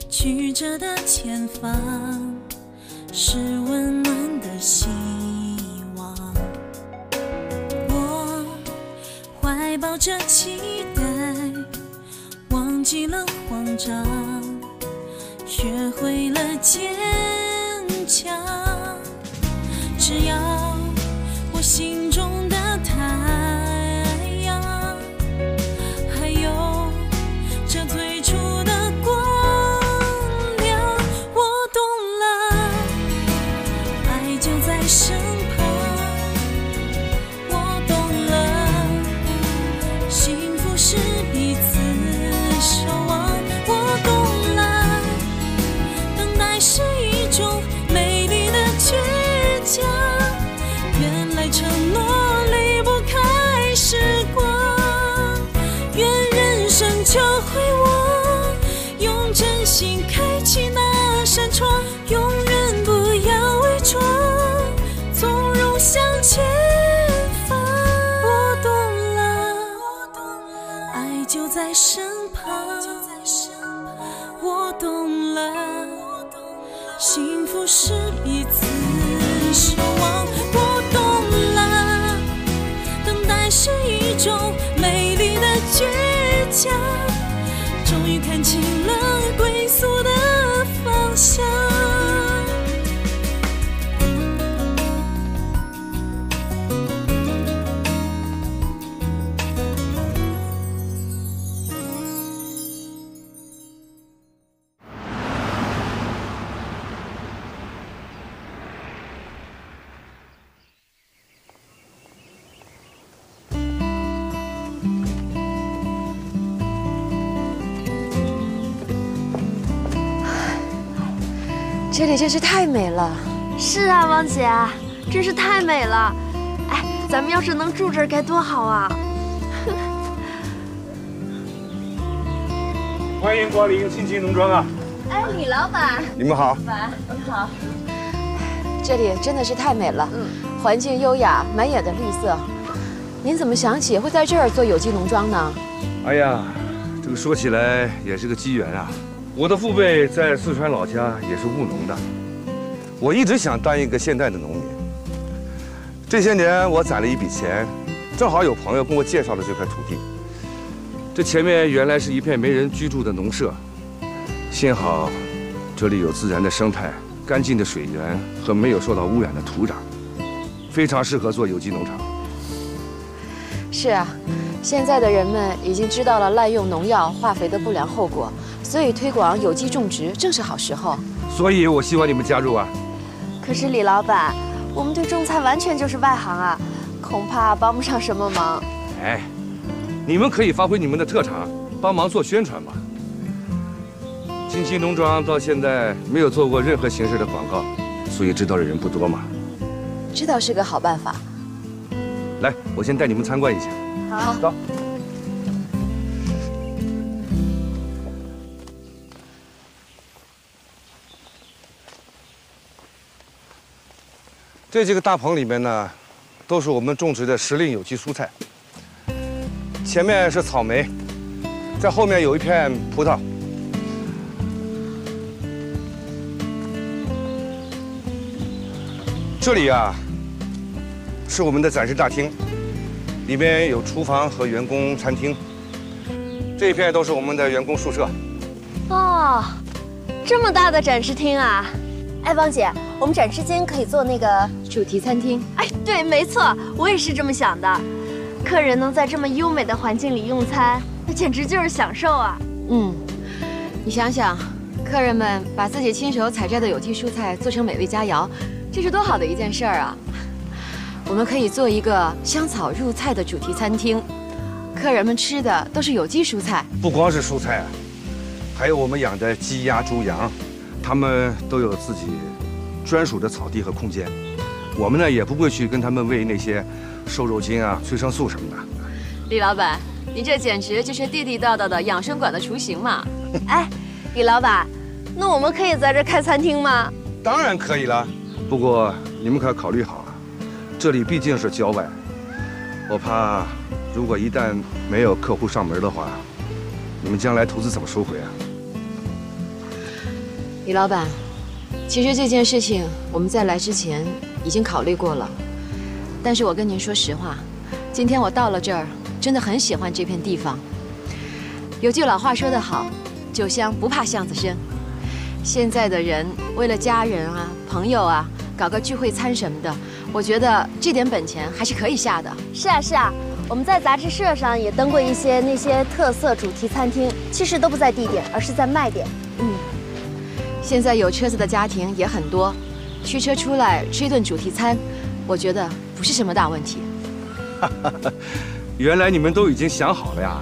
曲折的前方是温暖的希望，我怀抱着期待，忘记了慌张，学会了坚强。只要我心中的太阳，还有这最初的光亮，我懂了，爱就在身旁。我懂了，幸福是彼此守望。我懂了，等待是一种美丽的倔强。原来承诺离不开时光，愿人生教会我用真心开启那扇窗，永远不要伪装，从容向前方。我懂了，爱就在身旁。我懂了，幸福是彼此守望。我懂了，等待是一种美丽的倔强，终于看清了归宿的方向。 这里真是太美了。 是啊，王姐，真是太美了。哎，咱们要是能住这儿该多好啊！ 欢迎光临青青农庄啊！ 哎，李老板， 你们好。 老板，你好。 这里真的是太美了，环境优雅，满眼的绿色。您怎么想起会在这儿做有机农庄呢？ 哎呀，这个说起来也是个机缘啊。我的父辈在四川老家也是务农的，我一直想当一个现代的农民。这些年我攒了一笔钱，正好有朋友跟我介绍了这块土地。这前面原来是一片没人居住的农舍，幸好这里有自然的生态、干净的水源和没有受到污染的土壤，非常适合做有机农场。 是啊，现在的人们已经知道了滥用农药、化肥的不良后果，所以推广有机种植正是好时候。 所以我希望你们加入啊。 可是李老板，我们对种菜完全就是外行啊，恐怕帮不上什么忙。 哎，你们可以发挥你们的特长，帮忙做宣传嘛。青青农庄到现在没有做过任何形式的广告，所以知道的人不多嘛。 这倒是个好办法。 来，我先带你们参观一下。 好， 走。这几个大棚里面呢，都是我们种植的时令有机蔬菜。前面是草莓，在后面有一片葡萄。这里啊，是我们的展示大厅，里边有厨房和员工餐厅。这一片都是我们的员工宿舍。 哦，这么大的展示厅啊！哎，王姐，我们展示间可以做那个主题餐厅。 哎，对，没错，我也是这么想的。客人能在这么优美的环境里用餐，那简直就是享受啊！ 你想想，客人们把自己亲手采摘的有机蔬菜做成美味佳肴，这是多好的一件事儿啊！我们可以做一个香草入菜的主题餐厅，客人们吃的都是有机蔬菜。 不光是蔬菜啊，还有我们养的鸡鸭猪羊，它们都有自己专属的草地和空间。我们呢也不会去跟他们喂那些瘦肉精啊、催生素什么的。 李老板，你这简直就是地地道道的养生馆的雏形嘛！ 哎，李老板，那我们可以在这开餐厅吗？ 当然可以了，不过你们可要考虑好啊，这里毕竟是郊外，我怕如果一旦没有客户上门的话，你们将来投资怎么收回啊？ 李老板，其实这件事情我们在来之前已经考虑过了，但是我跟您说实话，今天我到了这儿，真的很喜欢这片地方。有句老话说得好，酒香不怕巷子深。现在的人为了家人啊、朋友啊，搞个聚会餐什么的，我觉得这点本钱还是可以下的。 是啊是啊，我们在杂志社上也登过一些那些特色主题餐厅，其实都不在地点，而是在卖点。 现在有车子的家庭也很多，驱车出来吃一顿主题餐，我觉得不是什么大问题。 原来你们都已经想好了呀？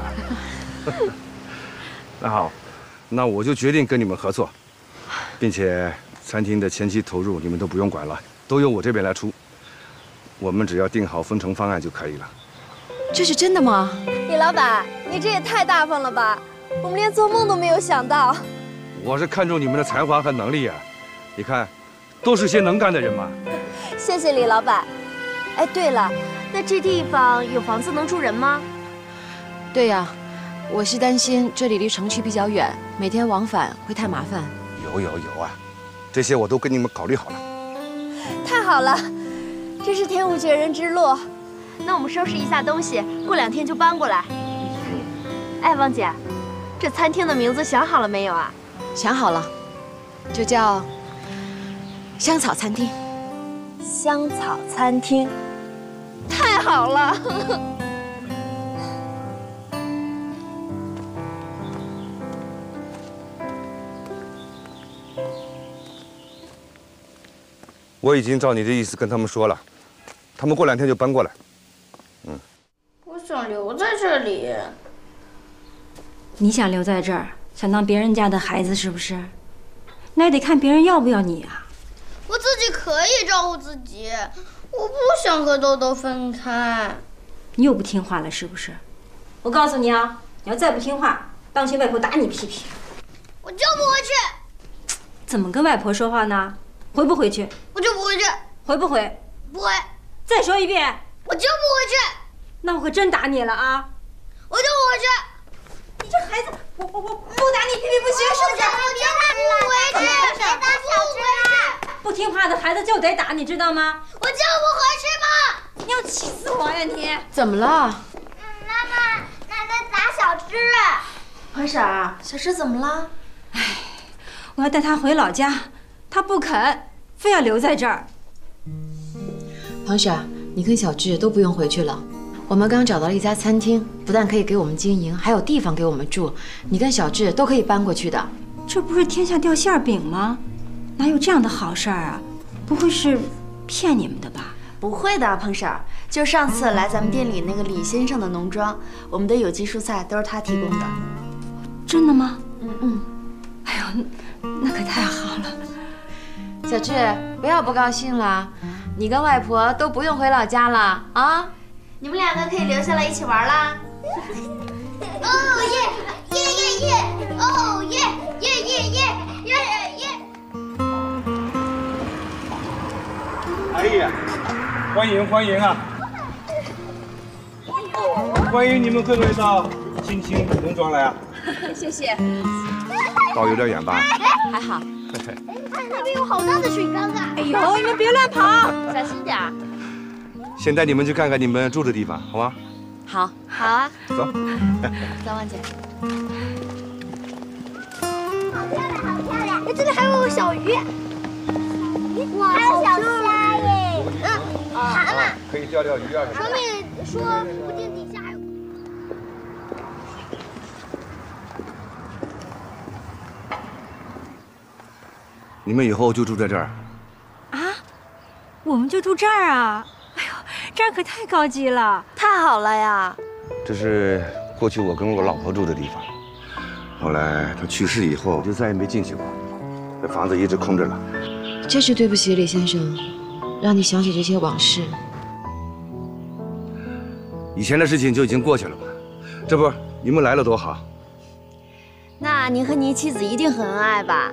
那好，那我就决定跟你们合作，并且餐厅的前期投入你们都不用管了，都由我这边来出。我们只要定好分成方案就可以了。 这是真的吗？ 李老板，你这也太大方了吧！我们连做梦都没有想到。 我是看中你们的才华和能力呀，你看，都是些能干的人嘛。 谢谢李老板。哎，对了，那这地方有房子能住人吗？ 对呀，我是担心这里离城区比较远，每天往返会太麻烦。 有啊，这些我都跟你们考虑好了。 太好了，真是天无绝人之路。那我们收拾一下东西，过2天就搬过来。哎，汪姐，这餐厅的名字想好了没有啊？ 想好了，就叫香草餐厅。 香草餐厅，太好了！ 我已经照你的意思跟他们说了，他们过2天就搬过来。 我想留在这里。 你想留在这儿，想当别人家的孩子是不是？那也得看别人要不要你啊。 我自己可以照顾自己，我不想和豆豆分开。 你又不听话了是不是？我告诉你啊，你要再不听话，当心外婆打你屁屁。 我就不回去。 怎么跟外婆说话呢？回不回去？ 我就不回去。 回不回？ 不回。 再说一遍。 我就不回去。 那我可真打你了啊！ 我就不回去。 你这孩子，我不打你屁屁不行是不是？ 我不回去。别打小智了。 不听话的孩子就得打，你知道吗？ 我就不回去嘛！ 你要气死我呀你！ 怎么了？ 妈妈，奶奶打小智。 黄婶儿，小智怎么了？ 我要带他回老家，他不肯，非要留在这儿。 黄婶儿，你跟小智都不用回去了。我们刚找到了一家餐厅，不但可以给我们经营，还有地方给我们住。你跟小智都可以搬过去的。 这不是天下掉馅饼吗？哪有这样的好事儿啊？不会是骗你们的吧？ 不会的，彭婶儿，就上次来咱们店里那个李先生的农庄，我们的有机蔬菜都是他提供的。 真的吗？ 嗯。 哎呦，那可太好了。 小智，不要不高兴了，你跟外婆都不用回老家了啊！ 你们2个可以留下来一起玩啦。 哦耶耶耶耶！哦耶耶耶耶耶耶！ 哎呀，欢迎啊！欢迎你们各位到青青农庄来啊！ 谢谢。 道有点远吧？ 还好。 那边有好大的水缸啊！ 哎呦，你们别乱跑， 小心点儿。 先带你们去看看你们住的地方，好吗？ 好， 好啊。 走。 走，汪姐。 好漂亮，好漂亮！哎，这里还有小鱼。哇，还有小虾耶！蛤蟆。 可以钓鱼啊。 说明说不定底下还有。 你们以后就住在这儿。 啊？我们就住这儿啊？哎呦，这儿可太高级了， 太好了呀！ 这是过去我跟我老婆住的地方，后来她去世以后，就再也没进去过。这房子一直空着了。 真是对不起，李先生，让你想起这些往事。 以前的事情就已经过去了嘛，这不你们来了多好。 那您和您妻子一定很恩爱吧？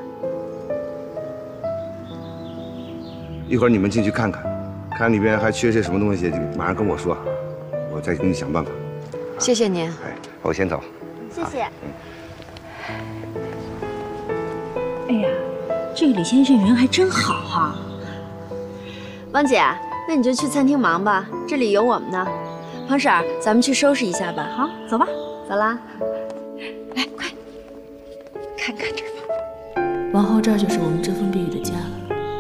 一会儿你们进去看看，看里边还缺些什么东西，就马上跟我说，我再给你想办法。 谢谢您。 哎，我先走。 谢谢。 哎呀， 这个李先生人还真好哈。 汪姐，那你就去餐厅忙吧，这里有我们呢。庞婶儿，咱们去收拾一下吧。 好，走吧。 走啦。 来，快看看这儿吧。 往后这儿就是我们遮风避雨的家了。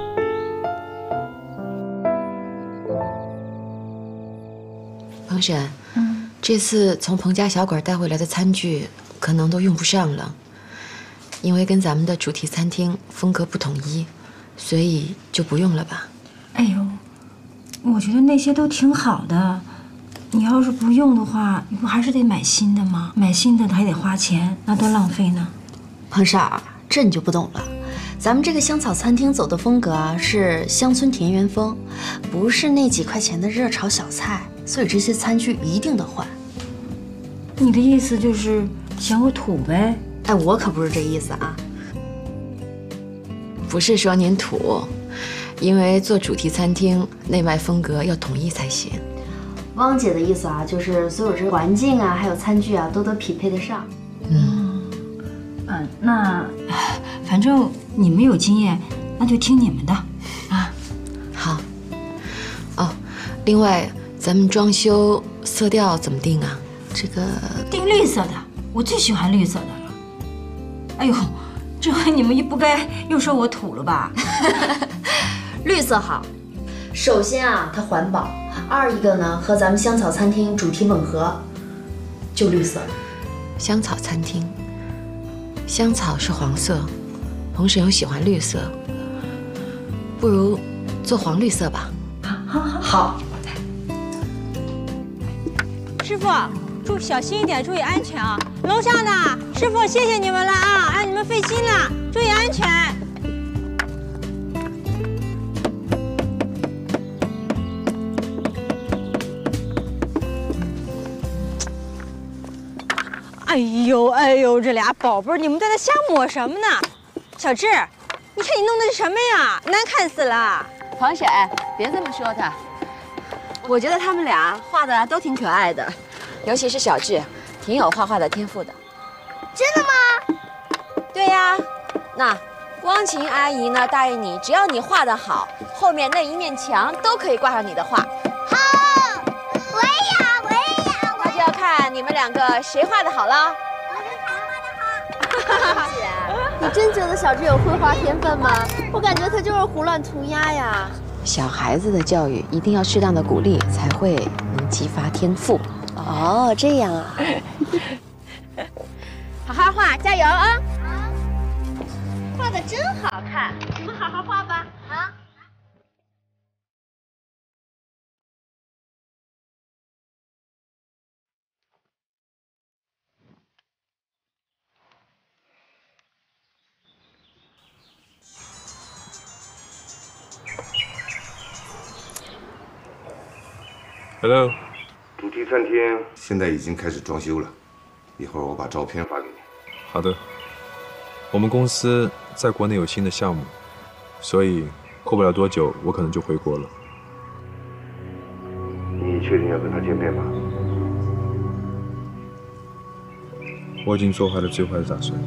彭婶，这次从彭家小馆带回来的餐具可能都用不上了，因为跟咱们的主题餐厅风格不统一，所以就不用了吧。 哎呦，我觉得那些都挺好的，你要是不用的话，你不还是得买新的吗？买新的还得花钱，那多浪费呢。 庞婶儿，这你就不懂了。咱们这个香草餐厅走的风格啊，是乡村田园风，不是那几块钱的热炒小菜，所以这些餐具一定得换。 你的意思就是嫌我土呗？ 哎，我可不是这意思啊。 不是说您土，因为做主题餐厅，内外风格要统一才行。 汪姐的意思啊，就是所有这环境啊，还有餐具啊，都得匹配得上。 那反正你们有经验，那就听你们的啊。 好。哦，另外咱们装修色调怎么定啊？这个定绿色的，我最喜欢绿色的了。哎呦，这回你们不该又说我土了吧？ 绿色好，首先啊，它环保；二一个呢，和咱们香草餐厅主题吻合，就绿色。 香草餐厅，香草是黄色，彭婶又喜欢绿色，不如做黄绿色吧。 好。 师傅，小心一点，注意安全啊！楼上的师傅，谢谢你们了啊，让你们费心了，注意安全。哎呦，这俩宝贝儿，你们在那瞎抹什么呢？小智，你看你弄的是什么呀？难看死了！ 彭婶，别这么说他，我觉得他们俩画的都挺可爱的，尤其是小智，挺有画画的天赋的。 真的吗？ 对呀，那光晴阿姨呢答应你，只要你画得好，后面那一面墙都可以挂上你的画。 好，我也要。 那就要看你们两个谁画得好了。 姐，你真觉得小智有绘画天分吗？我感觉他就是胡乱涂鸦呀。 小孩子的教育一定要适当的鼓励，才会能激发天赋。 哦，这样啊。 好好画，加油啊！画的真好看，你们好好画吧。好。 Hello， 主题餐厅现在已经开始装修了，一会儿我把照片发给你。 好的，我们公司在国内有新的项目，所以过不了多久我可能就回国了。 你确定要跟他见面吗？ 我已经做好了最坏的打算。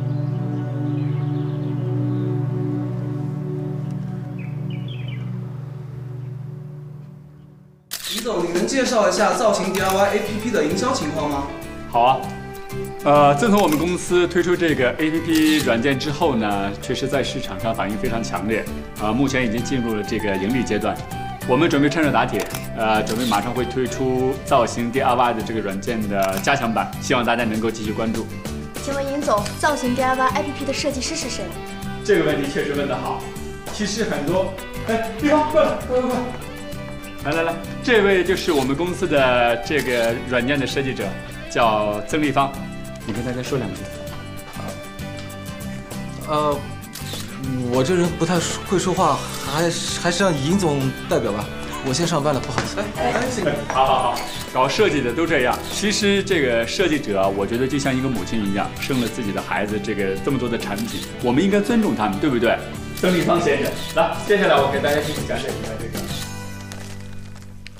李总，你能介绍一下造型 DIY APP 的营销情况吗？ 好啊，自从我们公司推出这个 APP 软件之后呢，确实在市场上反应非常强烈，目前已经进入了这个盈利阶段。我们准备趁热打铁，准备马上会推出造型 DIY 的这个软件的加强版，希望大家能够继续关注。 请问尹总，造型 DIY APP 的设计师是谁？ 这个问题确实问得好。其实很多，立方，过来，来，这位就是我们公司的这个软件的设计者，叫曾立方，你跟大家说两句。 我这人不太会说话，还是让尹总代表吧。我先上班了，不好意思。 好，搞设计的都这样。其实这个设计者啊，我觉得就像一个母亲一样，生了自己的孩子，这么多的产品，我们应该尊重他们，对不对？曾立方先生，来，接下来我给大家继续讲解一下这个。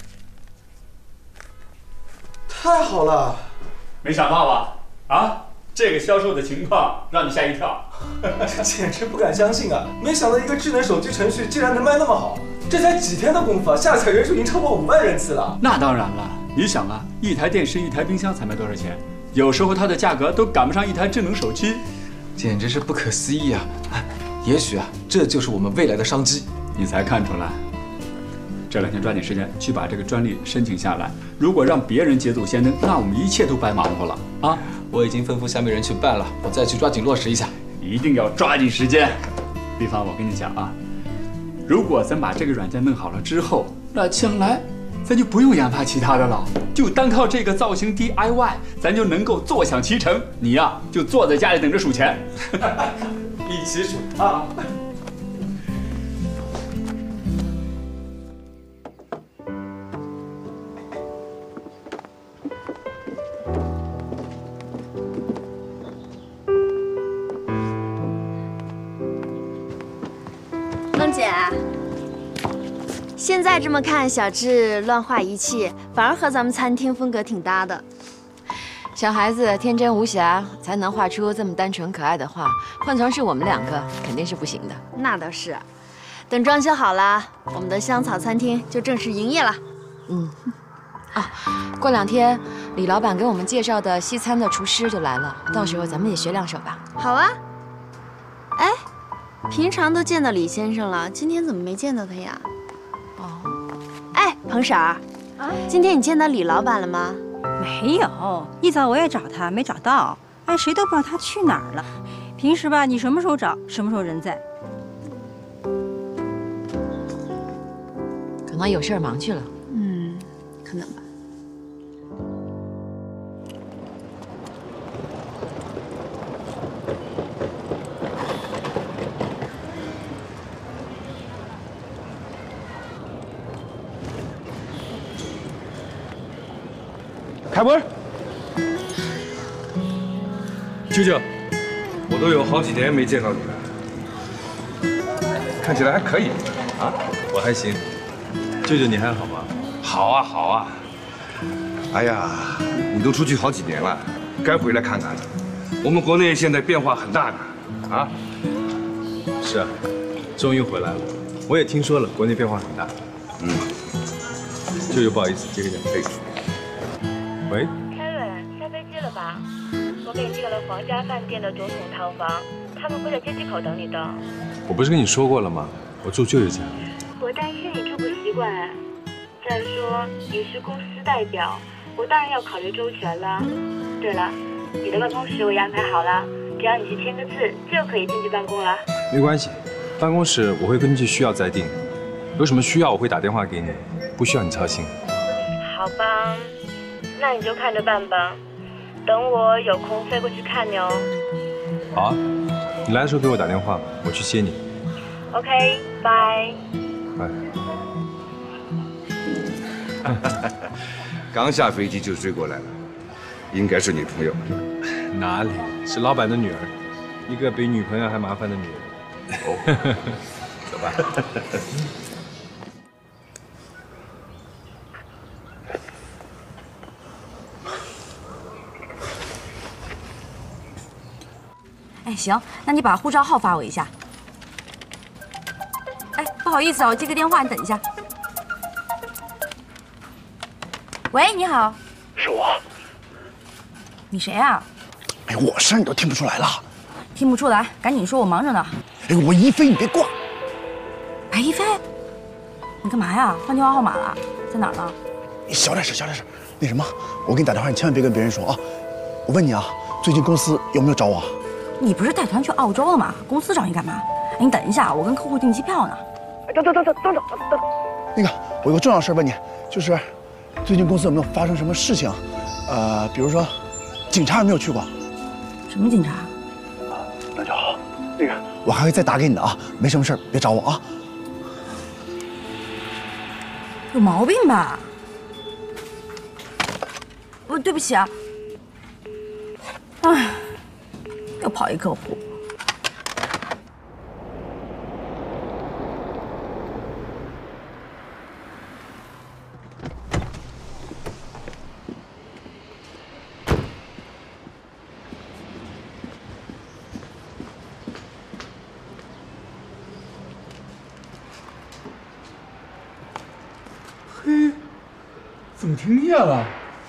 太好了， 没想到吧？啊， 这个销售的情况让你吓一跳， 简直不敢相信啊！没想到一个智能手机程序竟然能卖那么好，这才几天的功夫啊，下载人数已经超过5万人次了。 那当然了，你想啊，一台电视、一台冰箱才卖多少钱？有时候它的价格都赶不上一台智能手机， 简直是不可思议啊！哎，也许啊，这就是我们未来的商机。 你才看出来。这2天抓紧时间去把这个专利申请下来。如果让别人捷走先登，那我们一切都白忙活了啊！ 我已经吩咐下面人去办了，我再去抓紧落实一下。 一定要抓紧时间。丽芳，我跟你讲啊，如果咱把这个软件弄好了之后，那将来咱就不用研发其他的了，就单靠这个造型 DIY， 咱就能够坐享其成。你呀，就坐在家里等着数钱， 一起数啊！ 孟姐，现在这么看，小智乱画一气，反而和咱们餐厅风格挺搭的。 小孩子天真无邪，才能画出这么单纯可爱的画。换成是我们2个，肯定是不行的。 那倒是，等装修好了，我们的香草餐厅就正式营业了。 啊，过2天李老板给我们介绍的西餐的厨师就来了，到时候咱们也学2手吧。 好啊。哎，平常都见到李先生了，今天怎么没见到他呀？哎，彭婶儿，今天你见到李老板了吗？ 没有，一早我也找他，没找到。哎，谁都不知道他去哪儿了。平时吧，你什么时候找，什么时候人在。 可能有事儿忙去了。 可能吧。 开门！舅舅，我都有好几年没见到你了，看起来还可以啊。 我还行。舅舅，你还好吗？ 好啊，好啊。哎呀，你都出去好几年了，该回来看看了。我们国内现在变化很大呢，啊？ 是啊，终于回来了。我也听说了，国内变化很大。舅舅，不好意思，接个电话。喂 ，Karen， 下飞机了吧？我给你订了皇家饭店的总统套房，他们会在接机口等你的。 我不是跟你说过了吗？我住舅舅家。 我担心你住不习惯哎。再说你是公司代表，我当然要考虑周全了。对了，你的办公室我也安排好了，只要你去签个字，就可以进去办公了。 没关系，办公室我会根据需要再定，有什么需要我会打电话给你，不需要你操心。 好吧。那你就看着办吧，等我有空飞过去看你哦。 好啊，你来的时候给我打电话，我去接你。 OK， 拜。 拜。 刚下飞机就追过来了，应该是女朋友。 哪里，是老板的女儿，一个比女朋友还麻烦的女人。哦，走吧。 哎，行，那你把护照号发我一下。哎，不好意思啊，我接个电话，你等一下。喂，你好。 是我。 你谁啊？ 哎，我声你都听不出来了？ 听不出来，赶紧说，我忙着呢。 哎，我一飞，你别挂。 白一飞，你干嘛呀？换电话号码了？在哪儿呢？ 小点声，小点声。那什么，我给你打电话，你千万别跟别人说啊。我问你啊，最近公司有没有找我？ 你不是带团去澳洲了吗？公司找你干嘛？哎，你等一下，我跟客户订机票呢。 等。那个，我有个重要事问你，就是最近公司有没有发生什么事情？比如说，警察有没有去过？ 什么警察？ 那就好。那个，我还会再打给你的啊。没什么事别找我啊。 有毛病吧？对不起啊。哎。又跑一客户， 怎么听见了？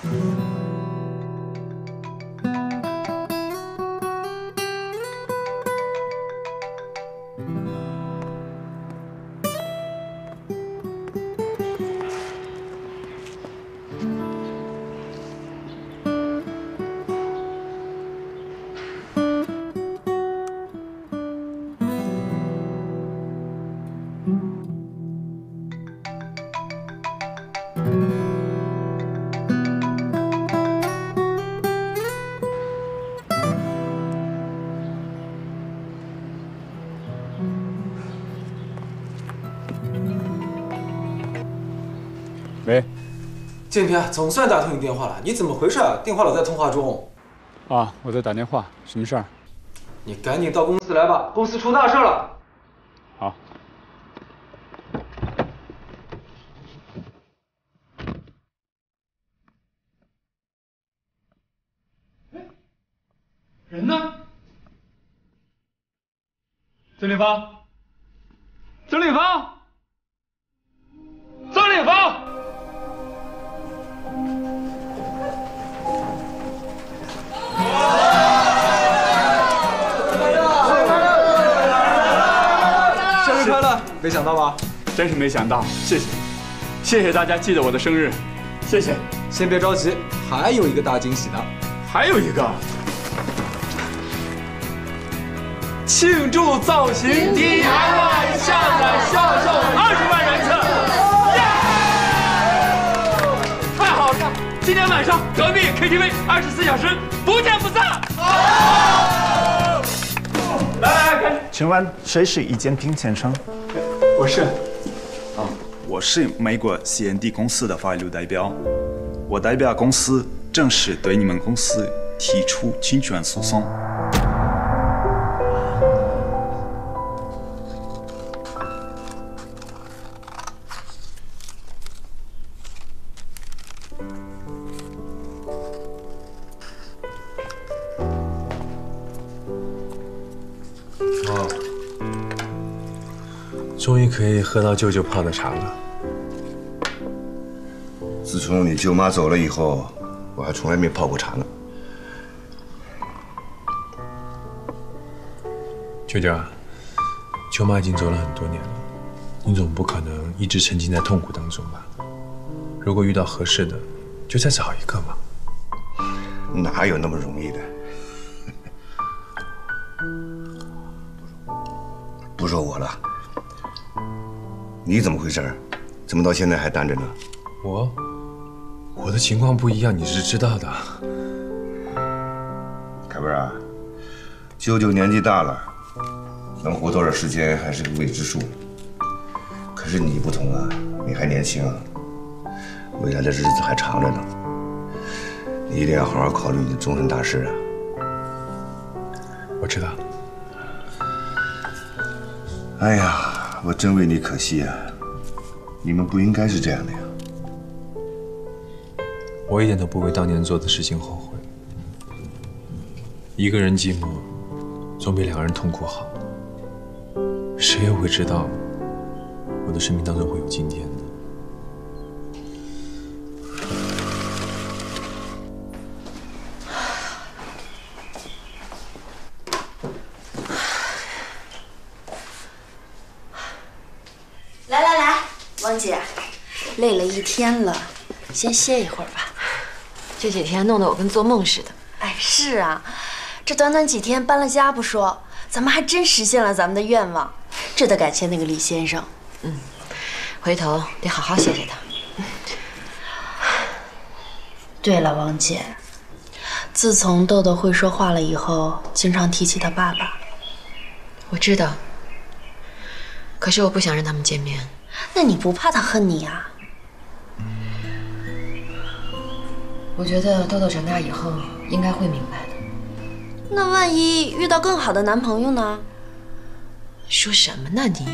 喂， 建平，总算打通你电话了，你怎么回事啊？电话老在通话中。 啊，我在打电话，什么事儿？ 你赶紧到公司来吧，公司出大事了。 好。人呢？曾立芳，曾立芳，曾立芳。 生日快乐！没想到吧？ 真是没想到，谢谢，谢谢大家记得我的生日，谢谢。 先别着急，还有一个大惊喜呢。 还有一个。庆祝造型 DIY 下载销售20万人次，太好了！今天晚上隔壁 KTV 24小时不见不散。来，开始。 请问谁是易建平先生？ 我是。 我是美国 CND 公司的法律代表，我代表公司正式对你们公司提出侵权诉讼。 终于可以喝到舅舅泡的茶了。 自从你舅妈走了以后，我还从来没泡过茶呢。 舅舅啊，舅妈已经走了很多年了，你总不可能一直沉浸在痛苦当中吧？如果遇到合适的，就再找一个嘛。 哪有那么容易的？不说我了。你怎么回事？怎么到现在还单着呢？ 我的情况不一样，你是知道的。 凯文啊，舅舅年纪大了，能活多少时间还是个未知数。可是你不同啊，你还年轻，未来的日子还长着呢。你一定要好好考虑你的终身大事啊。 我知道。 哎呀。我真为你可惜啊！你们不应该是这样的呀。 我一点都不为当年做的事情后悔。一个人寂寞，总比两个人痛苦好。谁又会知道，我的生命当中会有今天呢？ 汪姐，累了一天了，先歇一会儿吧。 这几天弄得我跟做梦似的。 哎，是啊，这短短几天搬了家不说，咱们还真实现了咱们的愿望，这得感谢那个李先生。 回头得好好谢谢他。 对了，汪姐，自从豆豆会说话了以后，经常提起他爸爸。 我知道，可是我不想让他们见面。 那你不怕他恨你啊？ 我觉得豆豆长大以后应该会明白的。 那万一遇到更好的男朋友呢？ 说什么呢你？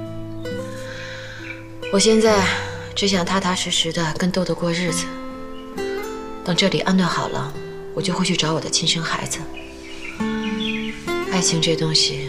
我现在只想踏踏实实的跟豆豆过日子。等这里安顿好了，我就会去找我的亲生孩子。爱情这东西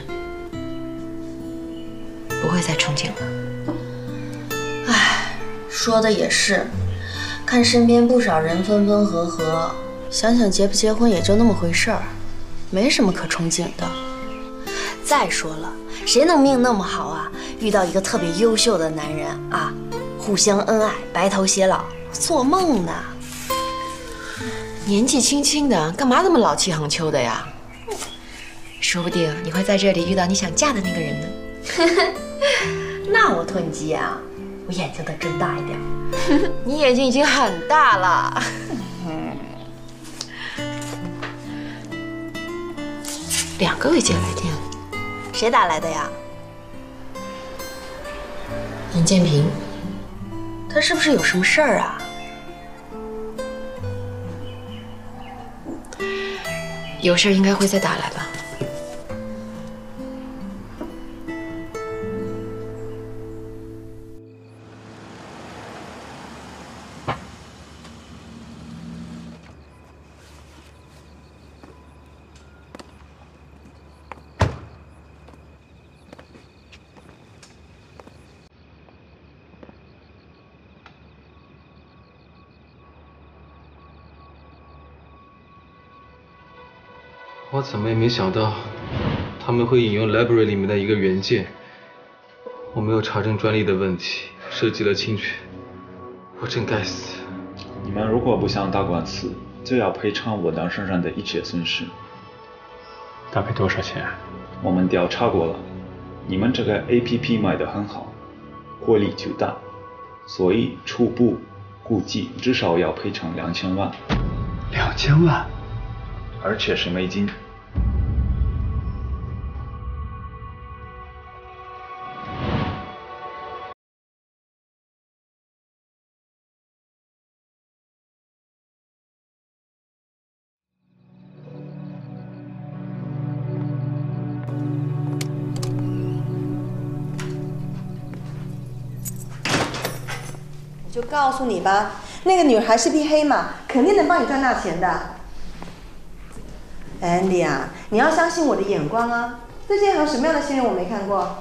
不会再憧憬了。 唉，说的也是， 看身边不少人分分合合，想想结不结婚也就那么回事儿，没什么可憧憬的。再说了，谁能命那么好啊？遇到一个特别优秀的男人啊，互相恩爱，白头偕老，做梦呢！ 年纪轻轻的，干嘛那么老气横秋的呀？说不定你会在这里遇到你想嫁的那个人呢。 那我托你吉言啊，我眼睛得睁大一点。 你眼睛已经很大了。2个未接来电， 谁打来的呀？ 尹建平。 他是不是有什么事儿啊？ 有事应该会再打来吧。 我怎么也没想到，他们会引用 library 里面的一个原件。我没有查证专利的问题，涉及了侵权，我真该死。 你们如果不想打官司，就要赔偿我党身上的一切损失。 大概多少钱？ 我们调查过了，你们这个 APP 卖得很好，获利巨大，所以初步估计至少要赔偿2000万。 2000万？ 而且是美金。 我就告诉你吧，那个女孩是匹黑马，肯定能帮你赚大钱的。Andy 啊，你要相信我的眼光啊！这届行什么样的新人我没看过？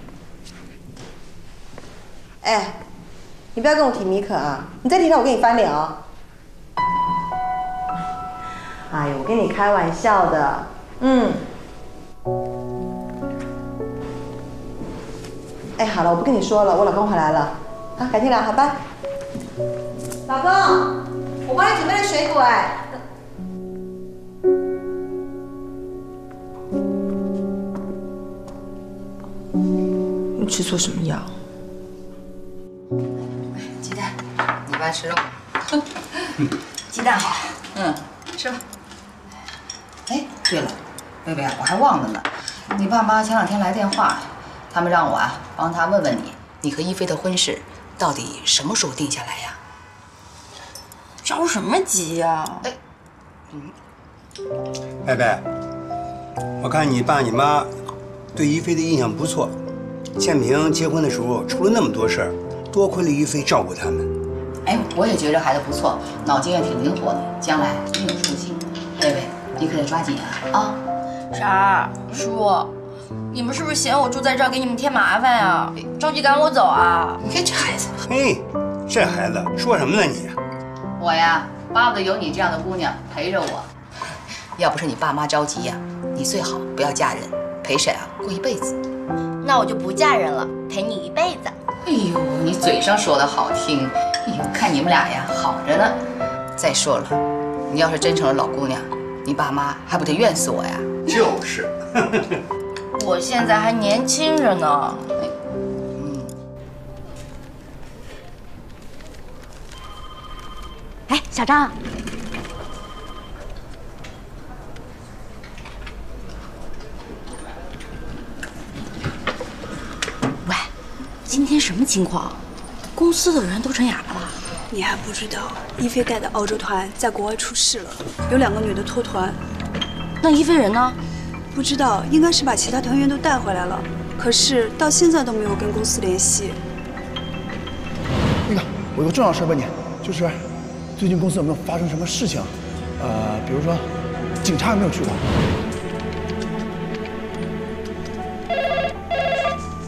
哎，你不要跟我提米可啊！你再提他，我跟你翻脸哦！哎呦，我跟你开玩笑的。哎，好了，我不跟你说了，我老公回来了。啊，改天聊，好吧？老公，我帮你准备了水果哎。 你吃错什么药？ 鸡蛋，你爸吃肉。鸡蛋好，吃吧。哎，对了，贝贝啊，我还忘了呢。你爸妈前2天来电话，他们让我啊帮他问问你，你和一菲的婚事到底什么时候定下来呀？ 着什么急呀？ 贝贝，我看你爸你妈对一菲的印象不错。建平结婚的时候出了那么多事儿，多亏了一菲照顾他们。 哎，我也觉得孩子不错，脑筋也挺灵活的，将来挺有出息。贝贝，你可得抓紧啊！ 傻叔，你们是不是嫌我住在这儿给你们添麻烦呀？着急赶我走啊？ 你看这孩子， 嘿，这孩子说什么呢你？ 我呀，巴不得有你这样的姑娘陪着我。要不是你爸妈着急呀，你最好不要嫁人，陪谁啊过一辈子。 那我就不嫁人了，陪你一辈子。 哎呦，你嘴上说的好听，哎呦，看你们俩呀，好着呢。再说了，你要是真成了老姑娘，你爸妈还不得怨死我呀？ 就是。 我现在还年轻着呢。 哎，小张。喂，今天什么情况？公司的人都成哑巴了？ 你还不知道，一菲带的澳洲团在国外出事了，有2个女的脱团。 那一菲人呢？ 不知道，应该是把其他团员都带回来了，可是到现在都没有跟公司联系。 那个，我有个重要事问你，就是最近公司有没有发生什么事情？比如说警察有没有去过？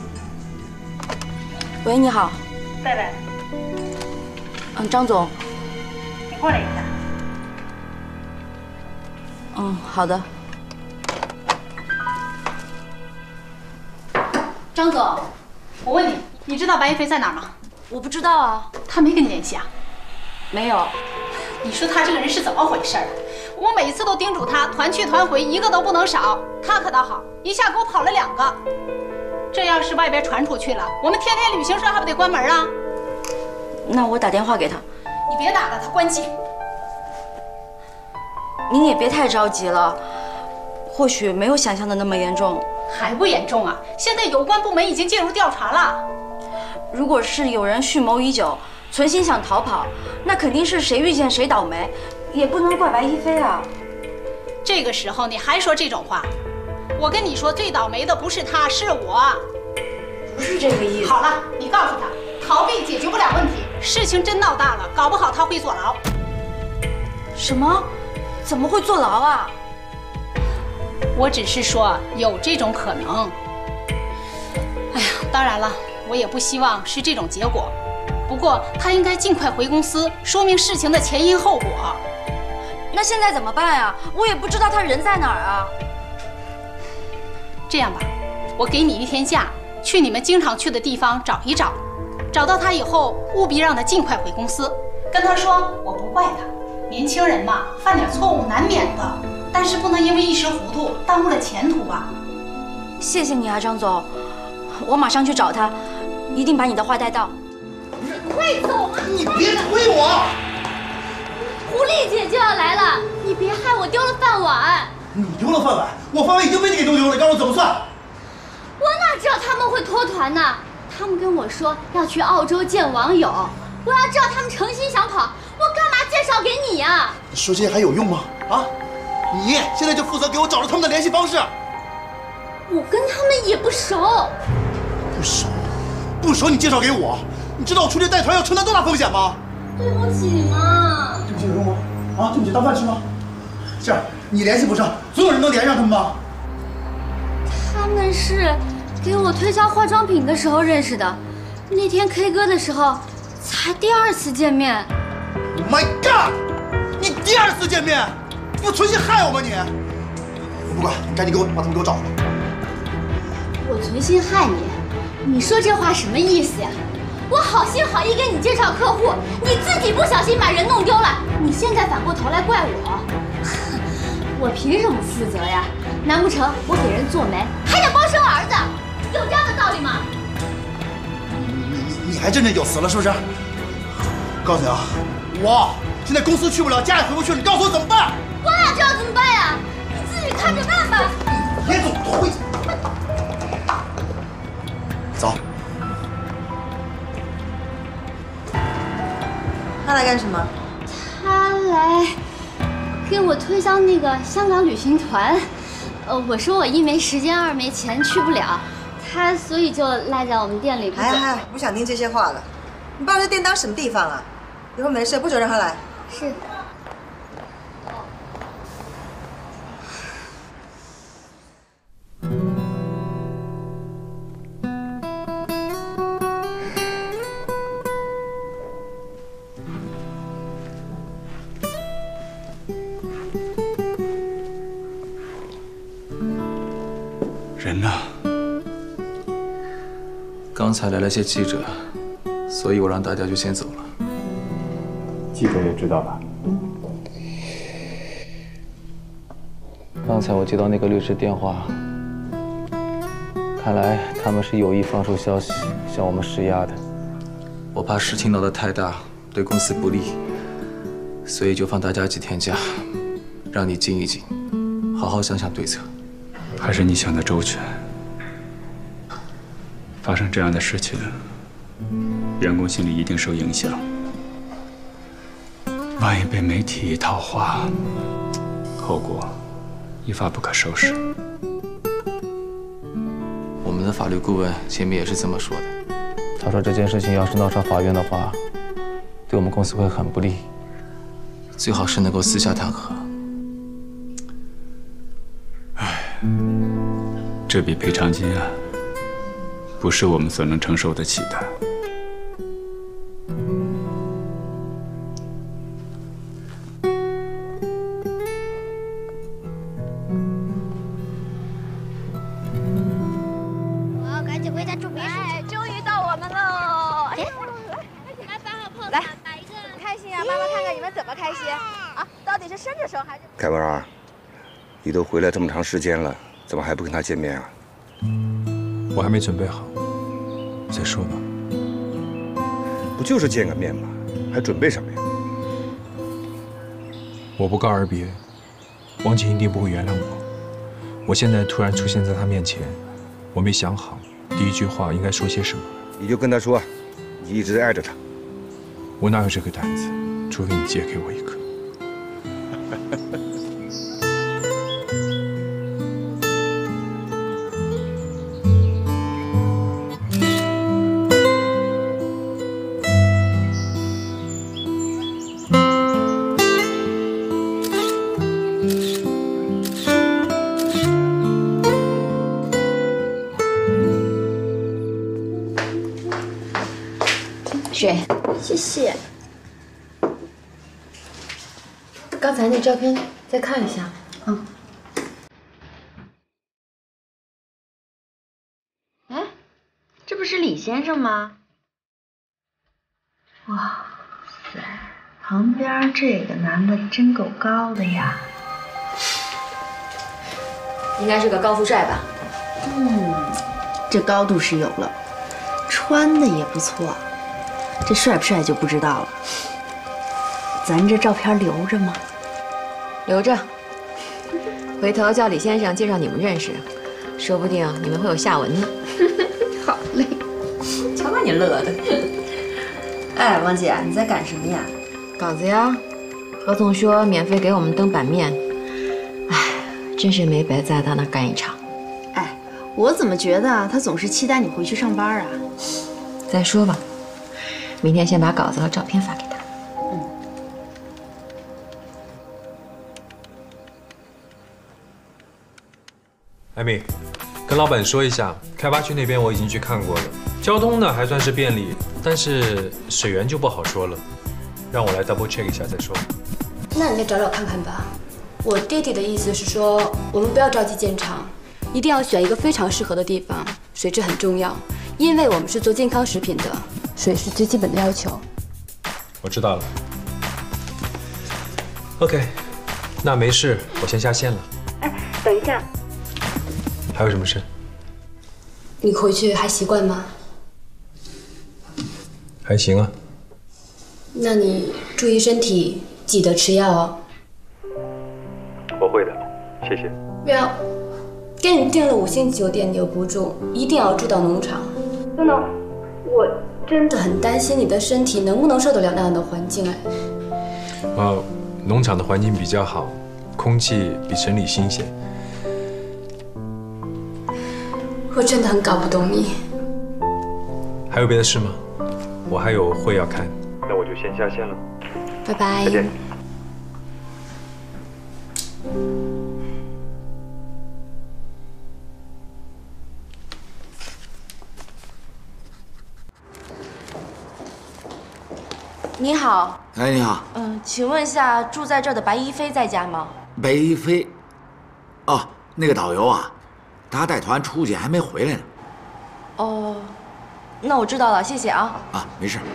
喂，你好。 贝贝。 张总， 过来的。 嗯，好的。 张总，我问你，你知道白一飞在哪儿吗？ 我不知道啊。 他没跟你联系啊？ 没有。 你说他这个人是怎么回事啊？我每次都叮嘱他团去团回，一个都不能少。他可倒好，一下给我跑了2个。这要是外边传出去了，我们天天旅行社还不得关门啊？ 那我打电话给他。 你别打了，他关机。 您也别太着急了，或许没有想象的那么严重。 还不严重啊？现在有关部门已经介入调查了。 如果是有人蓄谋已久，存心想逃跑，那肯定是谁遇见谁倒霉，也不能怪白一飞啊。 这个时候你还说这种话？我跟你说，最倒霉的不是他，是我。 不是这个意思。 好了，你告诉他，逃避解决不了问题，事情真闹大了，搞不好他会坐牢。 什么？怎么会坐牢啊？ 我只是说有这种可能。哎呀，当然了，我也不希望是这种结果。不过他应该尽快回公司，说明事情的前因后果。 那现在怎么办啊？我也不知道他人在哪儿啊。 这样吧，我给你1天假，去你们经常去的地方找一找，找到他以后，务必让他尽快回公司，跟他说我不怪他，年轻人嘛，犯点错误难免的，但是不能因为一时糊涂耽误了前途吧。 谢谢你啊，张总，我马上去找他，一定把你的话带到。 快走！ 你别推我！ 狐狸姐就要来了，你别害我丢了饭碗。 你丢了饭碗，我饭碗已经被你给弄丢了，你让我怎么算？ 我哪知道他们会脱团呢？他们跟我说要去澳洲见网友，我要知道他们诚心想跑，我干嘛介绍给你呀？ 说这些还有用吗？啊！你现在就负责给我找着他们的联系方式。 我跟他们也不熟。 不熟你介绍给我？你知道我出去带团要承担多大风险吗？ 对不起嘛。 对不起有用吗？啊，对不起当饭吃吗？这样你联系不上，总有人能联系上他们吧？ 他们是给我推销化妆品的时候认识的，那天 K 歌的时候才第2次见面。 Oh my god！ 你第2次见面，你不存心害我吗你？我不管，你赶紧把他们给我找出来。 我存心害你？你说这话什么意思呀？我好心好意给你介绍客户，你自己不小心把人弄丢了，你现在反过头来怪我，我凭什么负责呀？难不成我给人做媒，还得包生儿子？有这样的道理吗？ 你还真有死了是不是？告诉你啊，我现在公司去不了，家也回不去了，你告诉我怎么办？ 我哪知道怎么办呀？你自己看着办吧。 别总推。走。 他来干什么？ 他来给我推销那个香港旅行团。我说我1没时间，2没钱，去不了。他所以就赖在我们店里不走。 哎，不想听这些话了。你把这店当什么地方啊？以后没事不准让他来。 是。 人呢？刚才来了些记者，所以我让大家就先走了。 记者也知道了。 刚才我接到那个律师电话，看来他们是有意放出消息向我们施压的。我怕事情闹得太大，对公司不利，所以就放大家几天假，让你静一静，好好想想对策。 还是你想的周全。发生这样的事情，员工心里一定受影响。万一被媒体一套话，后果一发不可收拾。 我们的法律顾问前面也是这么说的，他说这件事情要是闹上法院的话，对我们公司会很不利，最好是能够私下谈和。 这笔赔偿金啊，不是我们所能承受得起的。 们怎么开心啊？到底是生着生还是？ 凯文啊，你都回来这么长时间了，怎么还不跟他见面啊？ 我还没准备好，再说吧。 不就是见个面吗？还准备什么呀？ 我不告而别，王姐一定不会原谅我。我现在突然出现在她面前，我没想好第一句话应该说些什么。 你就跟她说，你一直爱着她。 我哪有这个胆子？除非你借给我一个。 水， 谢谢。 刚才那照片再看一下。嗯。 哎，这不是李先生吗？哇塞，旁边这个男的真够高的呀。 应该是个高富帅吧？ 这高度是有了，穿的也不错。这帅不帅就不知道了。咱这照片留着吗？ 留着，回头叫李先生介绍你们认识，说不定你们会有下文呢。 好嘞，瞧把你乐的。哎，王姐，你在赶什么呀？ 稿子呀，何总说免费给我们登版面，哎，真是没白在他那干一场。 哎，我怎么觉得他总是期待你回去上班啊？ 再说吧，明天先把稿子和照片发给他。 艾米，跟老板说一下，开发区那边我已经去看过了，交通呢还算是便利，但是水源就不好说了，让我来 double check 一下再说。 那你再找找看看吧。我爹爹的意思是说，我们不要着急建厂，一定要选一个非常适合的地方，水质很重要，因为我们是做健康食品的，水是最基本的要求。 我知道了。OK， 那没事，我先下线了。 哎，等一下。 还有什么事？ 你回去还习惯吗？ 还行啊。 那你注意身体，记得吃药哦。 我会的，谢谢。 苗，给你订了5星级酒店，你又不住，一定要住到农场。等等，我真的很担心你的身体能不能受得了那样的环境哎。 农场的环境比较好，空气比城里新鲜。 我真的很搞不懂你。 还有别的事吗？我还有会要看。那我就先下线了。 拜拜。 再见。 你好。 哎，你好。 请问一下，住在这儿的白一飞在家吗？ 白一飞，哦，那个导游啊。他带团出去还没回来呢。 哦，那我知道了，谢谢啊。 啊，没事。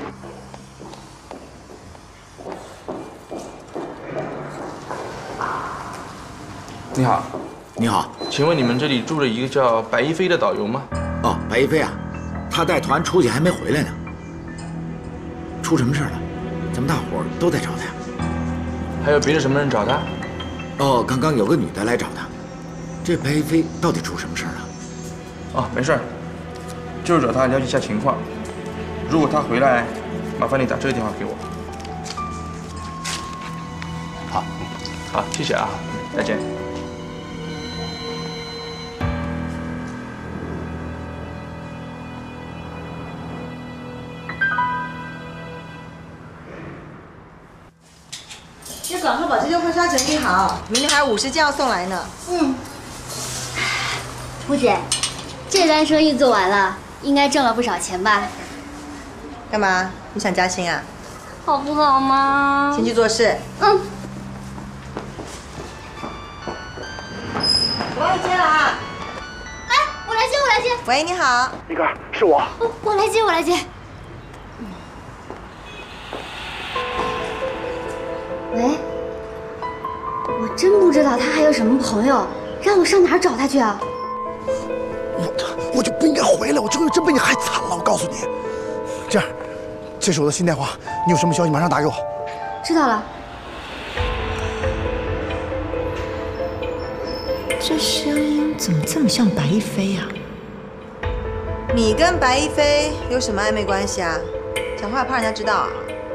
你好， 你好， 请问你们这里住着一个叫白一飞的导游吗？ 哦，白一飞啊，他带团出去还没回来呢。出什么事了？咱们大伙儿都在找他呀。 还有别的什么人找他？ 哦，刚刚有个女的来找他。这白一飞到底出什么事了？ 哦，没事儿，就是找他了解一下情况。如果他回来，麻烦你打这个电话给我。 好， 好，谢谢啊，再见。 要赶快把这件婚纱整理好，明天还有50件要送来呢。 吴姐，这单生意做完了，应该挣了不少钱吧？ 干嘛？你想加薪啊？ 好不好嘛？ 先去做事。 嗯。 我帮你接了啊。 哎，我来接，我来接。 喂，你好。 一哥，是我。 我来接，我来接。 喂，我真不知道他还有什么朋友，让我上哪儿找他去啊？ 我就不应该回来，我这回真被你害惨了。我告诉你，这样，这是我的新电话，你有什么消息马上打给我。 知道了。 这声音怎么这么像白一飞啊？ 你跟白一飞有什么暧昧关系啊？讲话怕人家知道啊？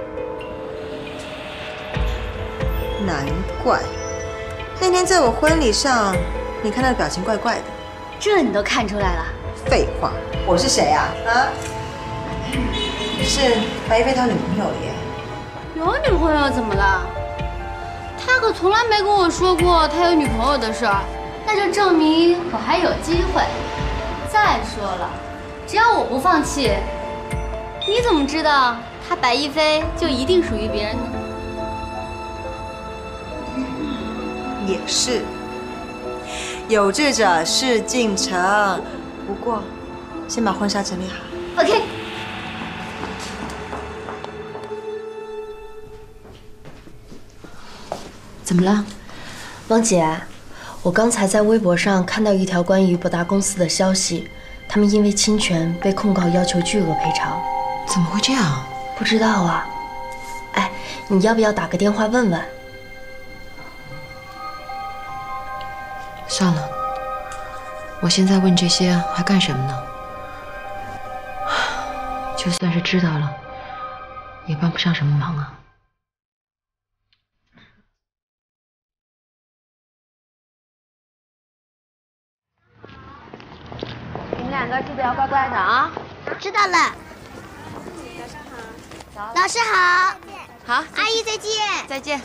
难怪那天在我婚礼上，你看他的表情怪怪的。 这你都看出来了？ 废话，我是谁啊？啊？你是白一飞他女朋友了耶。 有女朋友怎么了？他可从来没跟我说过他有女朋友的事儿，那就证明我还有机会。再说了，只要我不放弃，你怎么知道他白一飞就一定属于别人呢？ 也是，有志者事竟成。不过，先把婚纱整理好。 OK。 怎么了，汪姐？我刚才在微博上看到一条关于博达公司的消息，他们因为侵权被控告，要求巨额赔偿。 怎么会这样？ 不知道啊。哎，你要不要打个电话问问？ 算了，我现在问这些还干什么呢？就算是知道了，也帮不上什么忙啊。 你们两个记得要乖乖的啊！ 知道了。老师好。 好， 阿姨再见。 再见。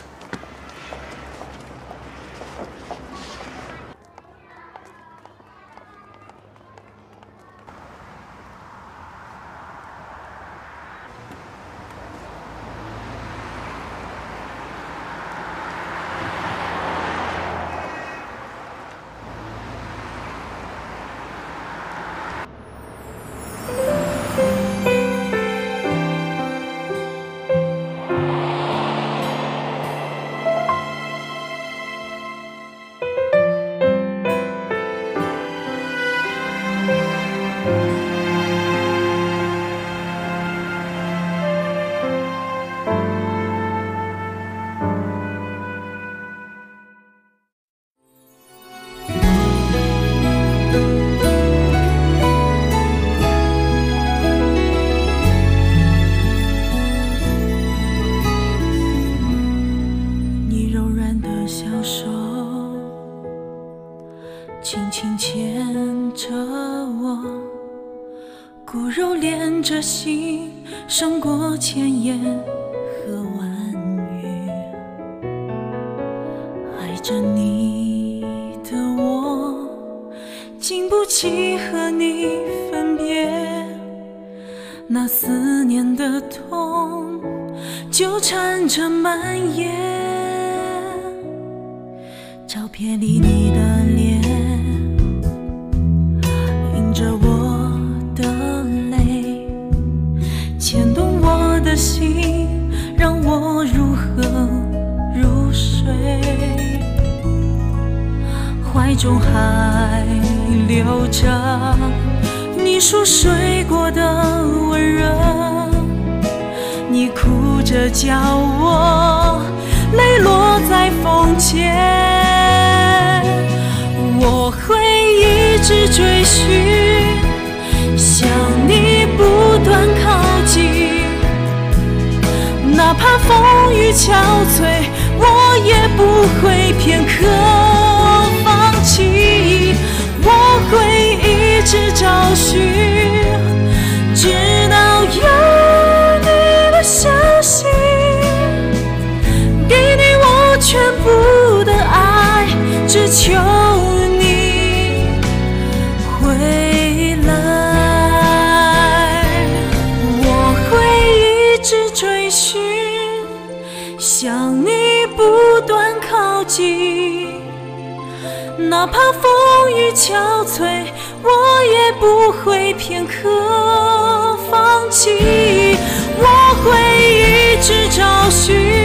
胜过千言和万语，爱着你的我，经不起和你分别，那思念的痛纠缠着蔓延。照片里你的脸，映着我的泪，牵动我的心，让我如何入睡？怀中还留着你熟睡过的温热，你哭着叫我，泪落在风间。我会一直追寻，向你不断靠近，哪怕风雨憔悴，我也不会片刻放弃。我会一直找寻，直到有你的消息，给你我全部的爱，只求你回来。我会一直追寻，向你不断靠近，哪怕风雨憔悴，我也不会片刻放弃。我会一直找寻，